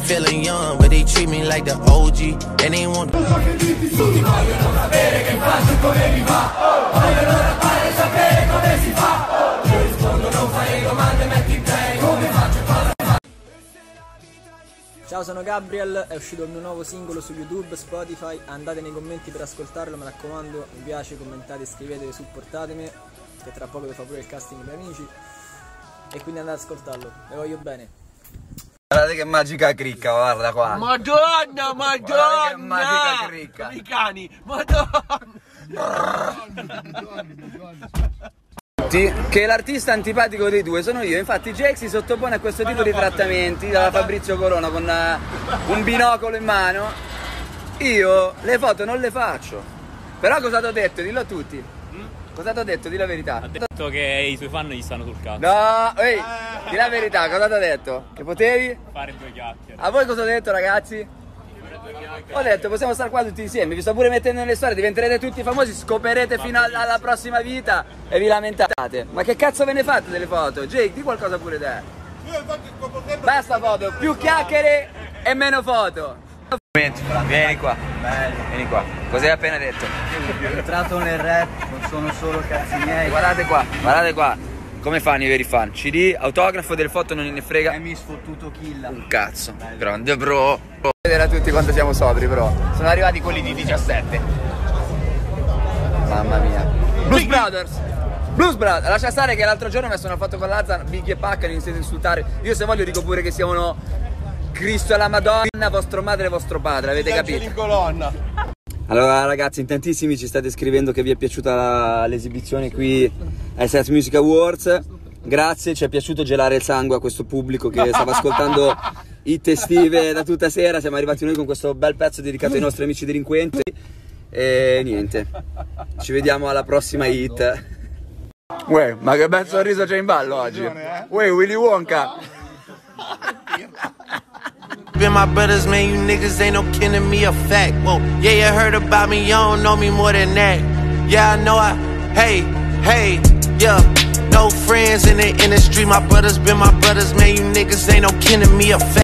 feeling young, but they treat me like the OG, and they want. Tutti vogliono sapere che faccio come mi va, vogliono rappare e sapere come si fa. Io rispondo, non fare domande, metti in play, come faccio, cosa faccio. Ciao, sono Gabriel, è uscito il mio nuovo singolo su YouTube, Spotify, andate nei commenti per ascoltarlo, mi raccomando, mi piace, commentate, iscrivetevi, supportatemi, che tra poco vi fa pure il casting per amici, e quindi andate ad ascoltarlo, vi voglio bene. Guardate che magica cricca, guarda qua. Madonna, madonna! Che magica cricca. I cani, madonna! Che l'artista antipatico dei due sono io, infatti Jake si sottopone a questo tipo di trattamenti dalla Fabrizio Corona con un binocolo in mano. Io le foto non le faccio. Però cosa ti ho detto? Dillo a tutti. Cosa ti ho detto? Di la verità. Ha detto che i suoi fan gli stanno sul cazzo. No, ehi, di la verità, cosa ti ho detto? Che potevi? Fare due chiacchiere. A voi cosa ho detto, ragazzi? Ho detto possiamo stare qua tutti insieme, vi sto pure mettendo nelle storie, diventerete tutti famosi, scoperete fino alla prossima vita e vi lamentate. Ma che cazzo ve ne fate delle foto? Jake, di qualcosa pure te. Basta foto, più chiacchiere e meno foto. Vieni qua, vieni qua. Cos'hai appena detto? Sono entrato nel rap, non sono solo cazzi miei. Guardate qua. Come fanno i veri fan? CD, autografo, delle foto non ne frega. E mi sfottuto killa. Un cazzo, grande bro. Vedere a tutti quanto siamo sobri, però. Sono arrivati quelli di 17. Mamma mia. Blues Brothers, lascia stare che l'altro giorno ho messo una foto con Lazza, Biggie e Pacca, iniziate a insultare. Io se voglio dico pure che siano Cristo e la Madonna, vostro madre e vostro padre, avete capito? In colonna. Allora ragazzi, in tantissimi ci state scrivendo che vi è piaciuta l'esibizione qui ai Set Music Awards. Grazie, ci è piaciuto gelare il sangue a questo pubblico che stava ascoltando hit estive da tutta sera. Siamo arrivati noi con questo bel pezzo dedicato ai nostri amici delinquenti. E niente, ci vediamo alla prossima hit. Uè, ma che bel sorriso c'è in ballo oggi. Uè, Willy Wonka. Been my brothers, man, you niggas ain't no kin to me, a fact. Whoa, yeah, you heard about me, you don't know me more than that. Yeah, I know hey, yeah, no friends in the industry. My brothers been my brothers, man, you niggas ain't no kin to me, a fact.